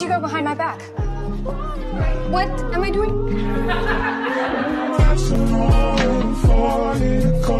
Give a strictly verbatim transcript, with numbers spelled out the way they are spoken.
You go behind my back. What am I doing?